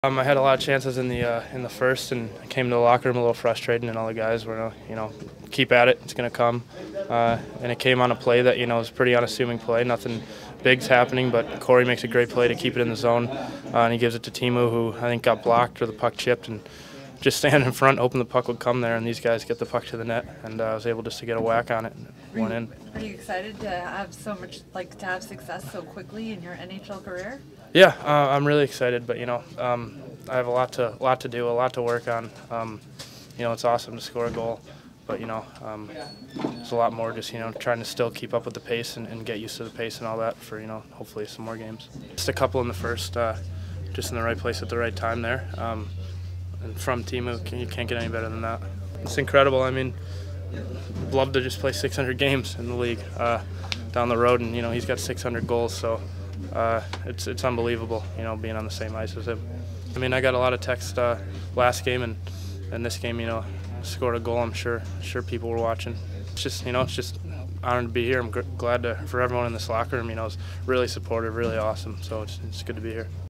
I had a lot of chances in the first, and I came to the locker room a little frustrated, and all the guys were, keep at it, it's going to come. And it came on a play that, was a pretty unassuming play. Nothing big's happening, but Corey makes a great play to keep it in the zone, and he gives it to Teemu, who I think got blocked or the puck chipped, and just stand in front, hoping the puck would come there, and these guys get the puck to the net, and I was able just to get a whack on it and went in. Are you excited to have to have success so quickly in your NHL career? Yeah, I'm really excited, but I have a lot to do, a lot to work on. It's awesome to score a goal, but there's a lot more. Just trying to still keep up with the pace and get used to the pace and all that for hopefully some more games. Just a couple in the first, just in the right place at the right time there. And from Teemu, you can't get any better than that. It's incredible. I mean, love to just play 600 games in the league down the road, and he's got 600 goals, so it's unbelievable. Being on the same ice as him. I mean, I got a lot of text last game and this game. Scored a goal. I'm sure people were watching. It's just honored to be here. I'm glad for everyone in this locker room. It's really supportive, really awesome. So it's good to be here.